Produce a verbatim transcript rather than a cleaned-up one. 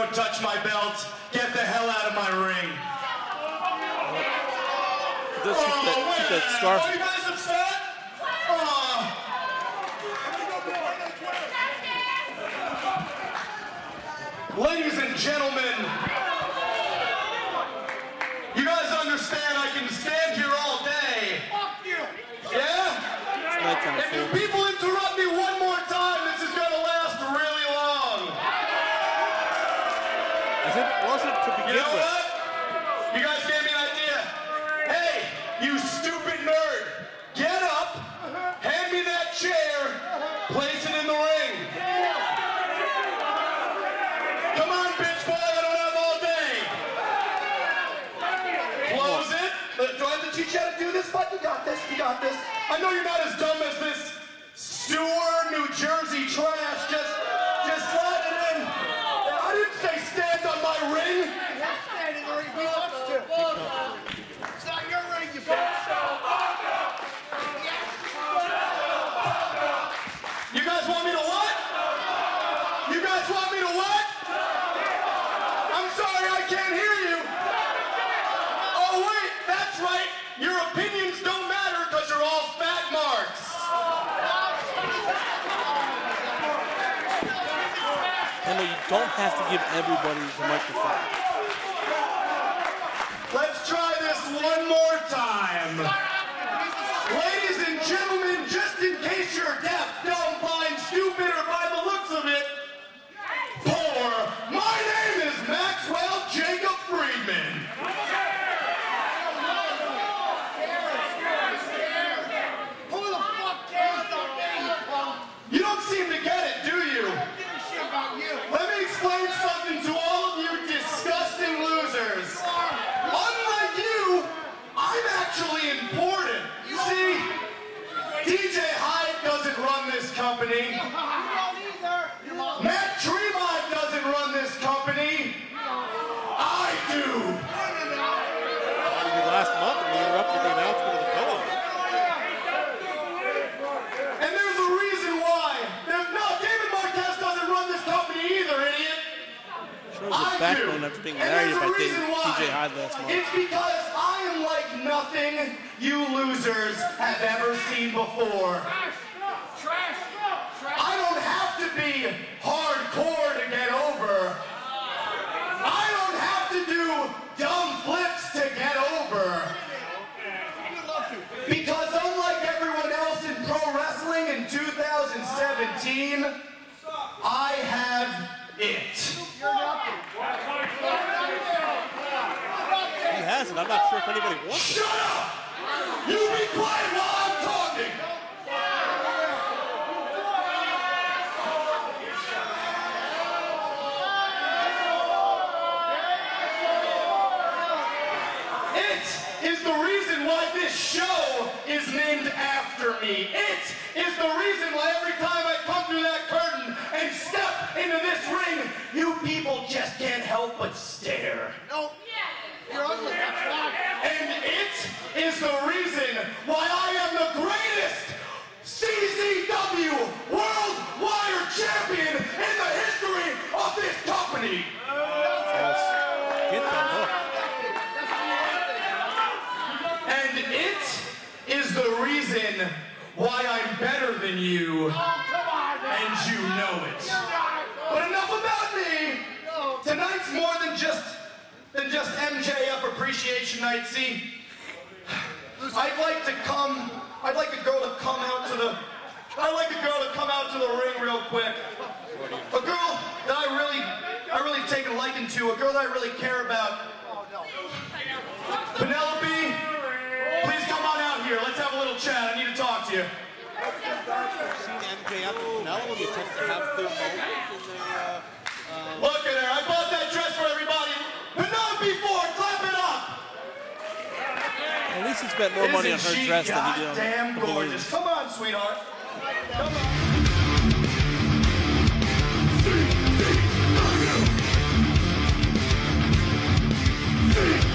don't touch my belt. Get the hell out of my ring. Just keep oh, that, keep that scarf. Are you guys upset? Oh. Ladies and gentlemen, you guys understand I can stand here all day. Fuck you. Yeah? If you people interrupt me one more time, this is gonna last really long. As it wasn't to begin You know with. what? You guys gave me an idea. Hey, you stupid nerd. Get up, hand me that chair, place it in the ring. Come on, bitch boy, I don't have all day. Close it. Do I have to teach you how to do this? But you got this, you got this. I know you're not as dumb as this sewer New Jersey trash. Just, just slide it in. I didn't say stand on my ring. Standing where he wants to. It's not your ring, you bitch. You guys want me to what? You guys want me to what? I'm sorry, I can't hear you. Oh wait, that's right. Your opinions don't matter because you're all fat marks. I know you don't have to give everybody the microphone. Let's try this one more time. Ladies and gentlemen, just in case you're deaf, dumb, blind, stupid, or by the looks of it, poor, my name is Maxwell Jacob Friedman. Who the fuck cares about me, you punk? You don't seem to get it, do you? I don't give a shit about you. Let me explain something to all of you disgusting losers. Unlike you, I'm actually important. You see, D J Hyde doesn't run this company. You don't either. You don't. Matt Tremont doesn't run this company. I do. Last month, we interrupted the announcement of the poem. And there's a reason why. There's, no, David Marquez doesn't run this company either, idiot. Shows his backbone after being married by D J Hyde last month. It's because I am like nothing you losers have ever seen before. Trash. Trash. I don't have to be hardcore to get over. I don't have to do dumb flips to get over. Because unlike everyone else in pro wrestling in two thousand seventeen, I have it. He has it. I'm not sure if anybody wants it. Shut up! You be quiet while I'm talking! It is the reason why this show is named after me. It is the reason why every time I come through that curtain and step into this ring, you people just can't help but stare. No. You're ugly. That's why. And it is the reason why I am the greatest C Z W World Wire Champion in the history of this company. Get that hook. And it is the reason why I'm better than you, and you know it. But enough about me. Tonight's more than just than just M J F Appreciation Night. See, I'd like to come. I'd like a girl to come out to the. I'd like a girl to come out to the ring real quick. A girl that I really, I really take a liking to. A girl that I really care about. Penelope, please come on out here. Let's have a little chat. I need to talk to you. I've seen M J F and Penelope tend to have their moments in their, uh, uh, Look at her. I bought that dress for everybody. Penelope Ford, clap it up. at least he spent more money on her Isn't dress she than he did on goddamn the gorgeous. balloons. Come on, sweetheart. Come on.